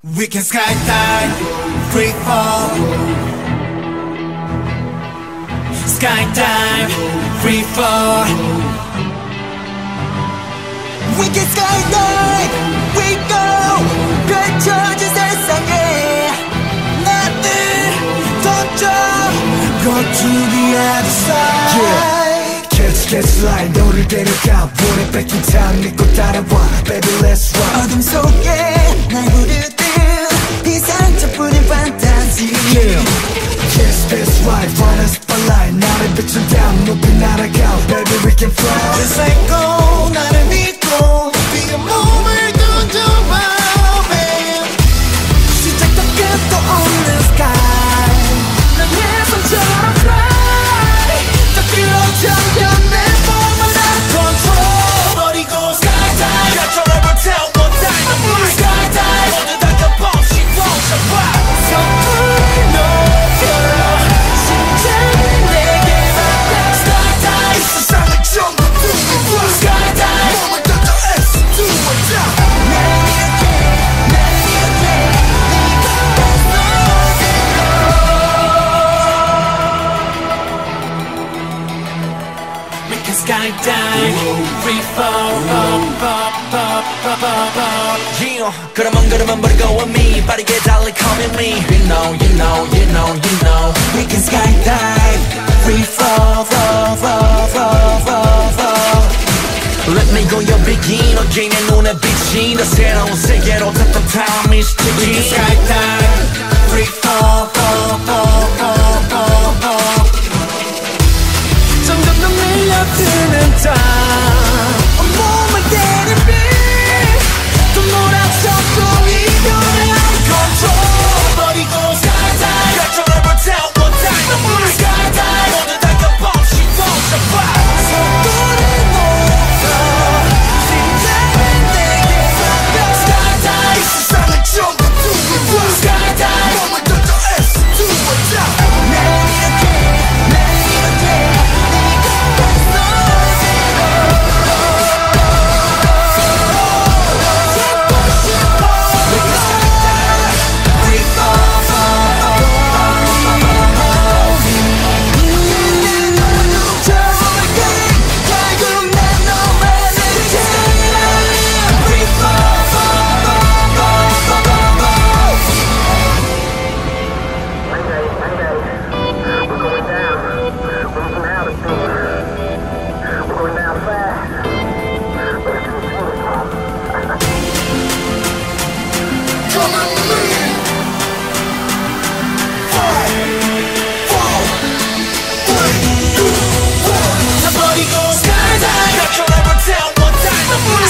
We can skydive, free fall. Skydive, free fall. We can skydive, we go. 펼쳐진 세상에 나를 던져. Go to the other side. Yeah. Catch light 너를 데려가. 볼에 뺏긴 탕 믿고 따라와. Baby let's ride. 어둠 속에 날 부르듯 이 상처뿐인 판타지. Yeah. Yes that's right. Run a spotlight. 나를 비춘다. 높이 날아가. Baby we can fly. Just let go. 나를 믿고 비가 몸을 던져봐. 시작도 끝도 없는 sky. 나의 손처럼 fly. 더 길어져 내 몸을 난 control. 버리고 skydive. 결정을 불태워 one dynamite. Skydive. 모두 다 덮어 시동쳐봐. 선물을 녹여 심장을 내게 맡겨. Skydive. 이 세상을 전부 뚫어봐. Skydive. 몸을 던져 S to a down. 날 이렇게 Skydive, free fall, yeah. 그러면 버리고 with me 빠르게 달리 come at me. You know, you know, you know, you know. We can skydive, free fall, Let me go your begin again 내 눈에 비친 더 새로운 세계로 탑탑한 미스틱. We can skydive, free fall, 점점 더 밀려드는 땀 온몸을 때리비 또 몰아쳐도 이겨내 control. 버리고 skydive. 결정을 불태워 one dynamite. Skydive. 모두 다 덮어 시동쳐봐. 속도를 높여 심장을 내게 맡겨. Skydive. 이 세상을 전부 뚫어봐. Skydive. 몸을 던져 S to a down. 날 이렇게 Skydive. 결정을 불태워 one dynamite.